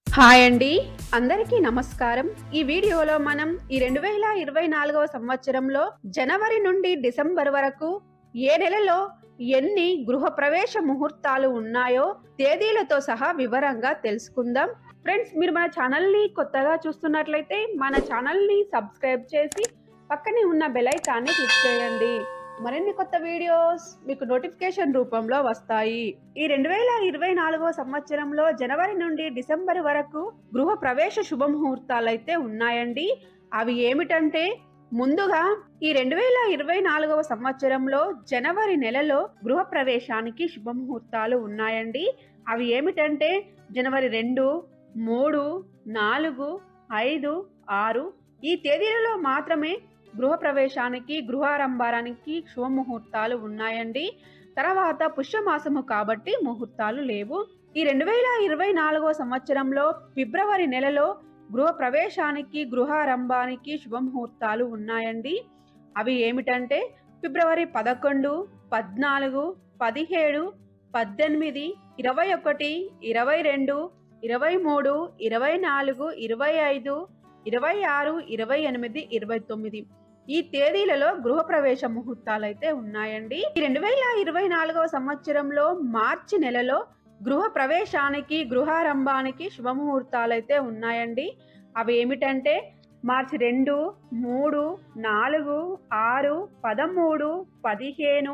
Hi అండి, అందరికీ నమస్కారం. ఈ వీడియోలో మనం ఈ 2024వ సంవత్సరంలో జనవరి నుండి డిసెంబర్ వరకు ఏ నెలలో ఎన్ని గృహప్రవేశ ముహూర్తాలు ఉన్నాయో తేదీలతో సహా వివరంగా తెలుసుకుందాం. ఫ్రెండ్స్, మీరు మన ఛానల్ని కొత్తగా చూస్తున్నట్లయితే మన ఛానల్ని సబ్స్క్రైబ్ చేసి పక్కనే ఉన్న బెల్ ఐకాన్ని క్లిక్ చేయండి. మరిన్ని కొత్త వీడియోస్ మీకు నోటిఫికేషన్ రూపంలో వస్తాయి. ఈ 2024వ సంవత్సరంలో జనవరి నుండి డిసెంబర్ వరకు గృహ ప్రవేశ శుభముహూర్తాలైతే ఉన్నాయండి. అవి ఏమిటంటే, ముందుగా ఈ 2024వ సంవత్సరంలో జనవరి నెలలో గృహ ప్రవేశానికి శుభముహూర్తాలు ఉన్నాయండి. అవి ఏమిటంటే జనవరి 2, 3, 4, 5, 6 ఈ తేదీలలో మాత్రమే గృహప్రవేశానికి గృహారంభానికి శుభముహూర్తాలు ఉన్నాయండి. తర్వాత పుష్యమాసము కాబట్టి ముహూర్తాలు లేవు. ఈ 2024వ సంవత్సరంలో ఫిబ్రవరి నెలలో గృహప్రవేశానికి గృహారంభానికి శుభముహూర్తాలు ఉన్నాయండి. అవి ఏమిటంటే ఫిబ్రవరి 11, 14, 17, 18, 21, 22, 23, 24, 25, 26, 28, 29 ఈ తేదీలలో గృహప్రవేశ ముహూర్తాలైతే ఉన్నాయండి. ఈ 2024వ సంవత్సరంలో మార్చి నెలలో గృహ ప్రవేశానికి గృహారంభానికి శుభముహూర్తాలైతే ఉన్నాయండి. అవి ఏమిటంటే మార్చి 2, 3, 4, 6, 13, 15,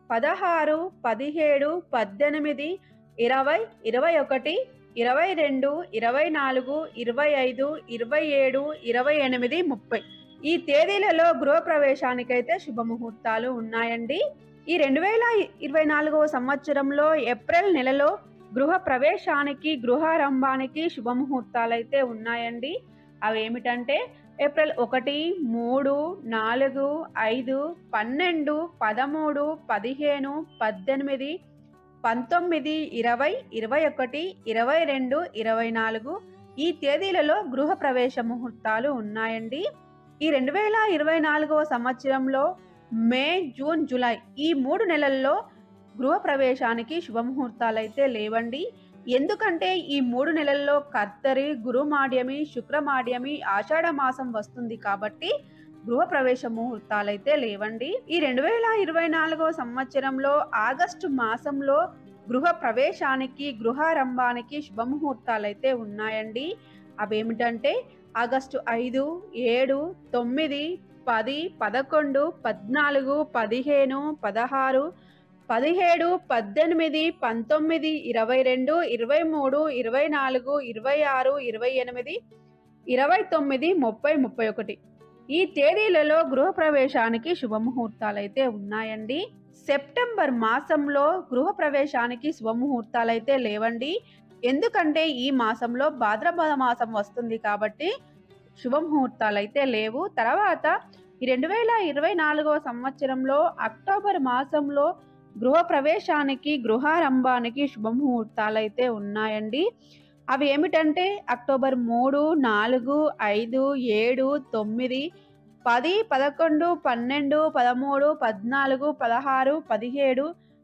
16, 17, 18, 20, 21, 22, 24, 25, 27, 28, 30 ఈ తేదీలలో గృహప్రవేశానికైతే శుభముహూర్తాలు ఉన్నాయండి. ఈ 2024వ సంవత్సరంలో ఏప్రిల్ నెలలో గృహ ప్రవేశానికి గృహారంభానికి శుభముహూర్తాలైతే ఉన్నాయండి. అవి ఏమిటంటే ఏప్రిల్ 1, 3, 4, 5, 12, 13, 15, 18, 19, 20, 21, 22, 24 ఈ తేదీలలో గృహ ప్రవేశ ముహూర్తాలు ఉన్నాయండి. ఈ 2024వ సంవత్సరంలో మే, జూన్, జూలై ఈ 3 నెలల్లో గృహ ప్రవేశానికి శుభముహూర్తాలైతే లేవండి. ఎందుకంటే ఈ 3 నెలల్లో కర్తరి, గురుమాడ్యమి, శుక్రమాడ్యమి, ఆషాఢ మాసం వస్తుంది కాబట్టి గృహ ప్రవేశ ముహూర్తాలైతే లేవండి. ఈ 2024వ సంవత్సరంలో ఆగస్టు మాసంలో గృహ ప్రవేశానికి గృహారంభానికి శుభముహూర్తాలైతే ఉన్నాయండి. అవేమిటంటే ఆగస్టు 5, 7, 9, 10, 11, 14, 15, 16, 17, 18, 19, 22, 23, 24, 26, 28, 29, 30, 31 ఈ తేదీలలో గృహప్రవేశానికి శుభముహూర్తాలైతే ఉన్నాయండి. సెప్టెంబర్ మాసంలో గృహప్రవేశానికి శుభముహూర్తాలైతే లేవండి. ఎందుకంటే ఈ మాసంలో భాద్రపద మాసం వస్తుంది కాబట్టి శుభముహూర్తాలైతే లేవు. తర్వాత ఈ 2024వ సంవత్సరంలో అక్టోబర్ మాసంలో గృహప్రవేశానికి గృహారంభానికి శుభముహూర్తాలైతే ఉన్నాయండి. అవి ఏమిటంటే అక్టోబర్ 3, 4, 5, 7, 9, 10, 11, 12, 13, 14, 16, 17,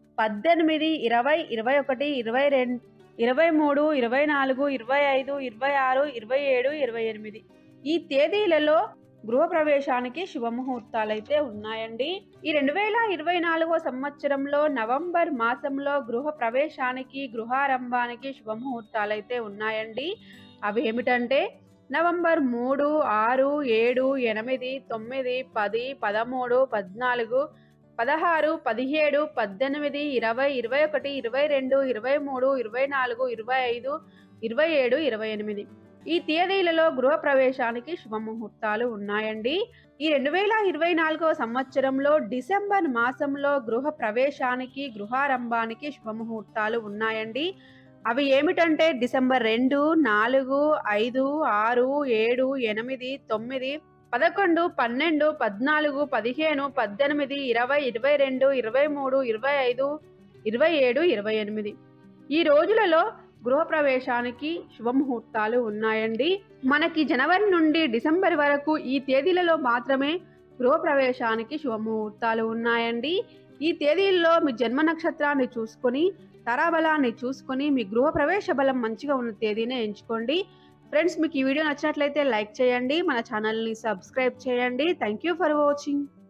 18, 20, 21, 22, 23, 24, 25, 26, 27, 28 ఈ తేదీలలో గృహప్రవేశానికి శుభముహూర్తాలైతే ఉన్నాయండి. ఈ 2024వ సంవత్సరంలో నవంబర్ మాసంలో గృహ ప్రవేశానికి గృహారంభానికి శుభముహూర్తాలైతే ఉన్నాయండి. అవి ఏమిటంటే నవంబర్ 3, 6, 7, 8, 9, 10, 13, 14, 16, 17, 18, 20, 21, 22, 23, 24, 25, 27, 28 ఈ తేదీలలో గృహప్రవేశానికి శుభముహూర్తాలు ఉన్నాయండి. ఈ 2024వ సంవత్సరంలో డిసెంబర్ మాసంలో గృహ ప్రవేశానికి గృహారంభానికి శుభముహూర్తాలు ఉన్నాయండి. అవి ఏమిటంటే డిసెంబర్ 2, 4, 5, 6, 7, 8, 9, 11, 12, 14, 15, 18, 20, 22, 23, 25, 27, 28 ఈ రోజులలో గృహప్రవేశానికి శుభముహూర్తాలు ఉన్నాయండి. మనకి జనవరి నుండి డిసెంబర్ వరకు ఈ తేదీలలో మాత్రమే గృహప్రవేశానికి శుభముహూర్తాలు ఉన్నాయండి. ఈ తేదీల్లో మీ జన్మ నక్షత్రాన్ని చూసుకొని తరాబలాన్ని చూసుకొని మీ గృహప్రవేశ బలం మంచిగా ఉన్న తేదీనే ఎంచుకోండి. ఫ్రెండ్స్, మీకు ఈ వీడియో నచ్చినట్లయితే లైక్ చేయండి, మన ఛానల్ని సబ్స్క్రైబ్ చేయండి. Thank you for watching.